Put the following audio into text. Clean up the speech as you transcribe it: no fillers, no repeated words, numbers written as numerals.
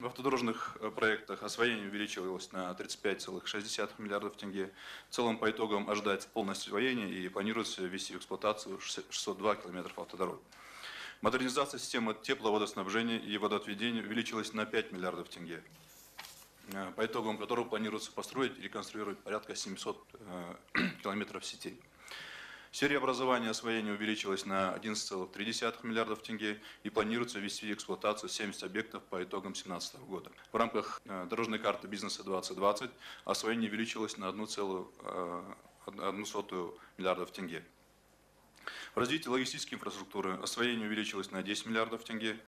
В автодорожных проектах освоение увеличилось на 35,6 миллиардов тенге. В целом, по итогам ожидается полное освоение и планируется ввести в эксплуатацию 602 километров автодорог. Модернизация системы тепловодоснабжения и водоотведения увеличилась на 5 миллиардов тенге, по итогам которого планируется построить и реконструировать порядка 700 километров сетей. В сфере образования освоение увеличилось на 11,3 миллиардов тенге и планируется ввести в эксплуатацию 70 объектов по итогам 2017 года. В рамках дорожной карты бизнеса 2020 освоение увеличилось на 1,1 миллиардов тенге. В развитии логистической инфраструктуры освоение увеличилось на 10 миллиардов тенге.